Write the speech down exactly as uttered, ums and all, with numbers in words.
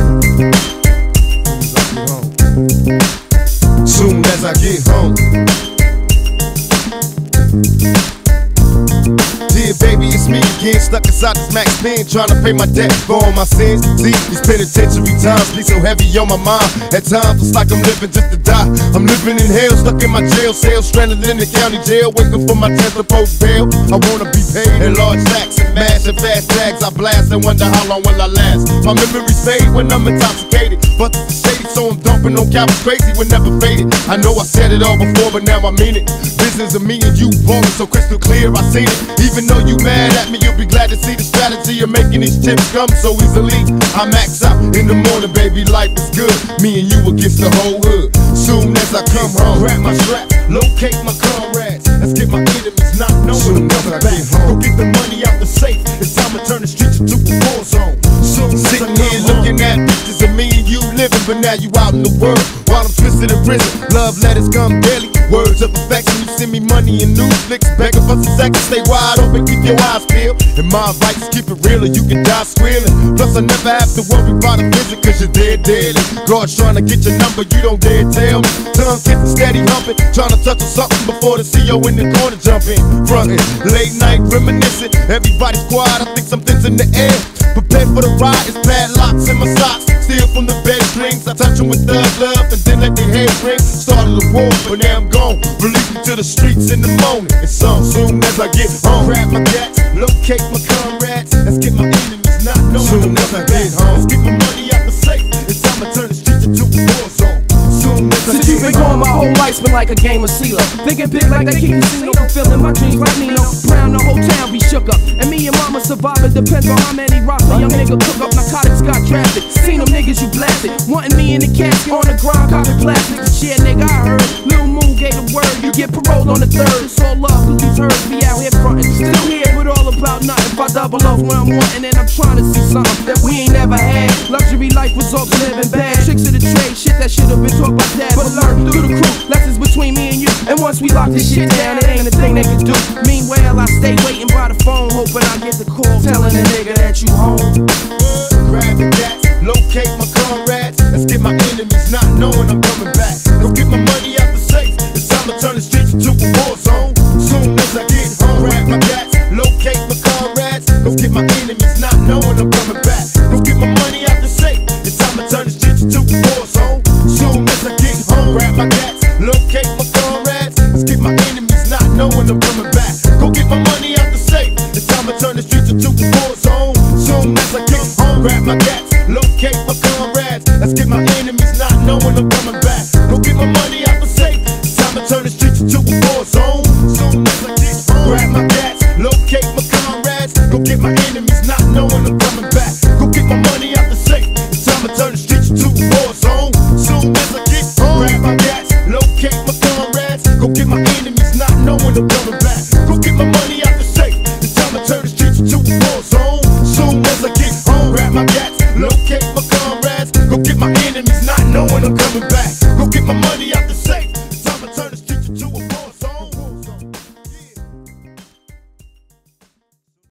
Soon as I get home. Dear baby, it's me again, stuck inside this max pen, trying to pay my debt for all my sins. See, these penitentiary times be so heavy on my mind. At times it's like I'm living just to die. I'm living in hell, stuck in my jail cell, stranded in the county jail, waiting for my tenth to post bail. I wanna be paid in large stacks and mash and fast tags. I blast and wonder how long will I last. My memories fade when I'm intoxicated, but the shady, so I'm dumping on cowards crazy when never faded. I know I said it all before, but now I mean it. Business of me and you ballin' so crystal clear, I seen it. Even though you mad at me, you'll be glad to see the strategy of making these chips come so easily. I max out in the morning, baby, life is good. Me and you against the whole hood. Soon as I come home, grab my strap, locate my comrades. Let's get my enemies not knowing I'm coming back. Go get the money out the safe. It's time to turn the streets into a war zone. Soon sitting here looking at pictures of me and you living, but now you out in the world while I'm twisted in prison. Love letters come daily, words of affection. You send me money and news flicks, begging for some seconds. Stay wide open, keep your eyes peeled. And my advice is keep it real or you can die squealing. Plus I never have to worry about a visit cause you're dead deadly. God's trying to get your number, you don't dare tell me. Tongue kissing, steady humping, trying to touch on something before the C E O in the corner jump in. Frontin', late night reminiscing, everybody's quiet, I think something's in the air. Prepared for the ride, it's padlocks in my socks. Steal from the bed strings, I touch them with thug love and then let their head ring. Started a war, but now I'm gone. Release me to the streets in the morning. It's on soon as I get home. Grab my gats, locate my comrades. Let's get my enemies not knowing. Soon as I get home, let's get my money out the safe. It's time to turn the streets into a war zone. Soon as I Since get you've been home. gone, my whole life's been like a game of CeeLo. Thinking big like that King Casino, fulfilling my dreams like Nino Brown. The whole town be shook up, and me and mama surviving depends on how many rocks a young nigga cook up. Narcotics got drafted, seen them niggas you blasted, wanting me in the casket on the grind, copping plastics. Shit, nigga, I heard Lil Moon gave the word, you get paroled on the third. It's all love, cause these herds be out here frontin'. Still here, but all about nothing. If I double off where I'm wanting, and I'm trying to see something that we ain't never had. Luxury life was all living bad. Tricks of the trade, shit that should've been taught by dad. But learn through the crew, lessons between me and you. And once we lock this shit down, it ain't a thing they can do. Meanwhile, I stay waiting by the phone, hoping I get the call, telling the nigga that you home. Grab the gats, locate my comrades. Let's get my enemies not knowing I'm coming back. Go get my money out the safe. It's time to turn the streets into a war zone. Soon as I get home, grab my gats, locate my comrades. Go get my enemies not knowing I'm coming back. Go get my money out the safe. It's time to turn the streets into a war zone. Soon as I get home, grab my gats, locate my comrades. Let's get my enemies not knowing I'm coming back. Go get my money out the safe. It's time to turn the streets into a war zone. Soon as I get home, grab my gats, locate my comrades. Let's get my enemies not knowing I'm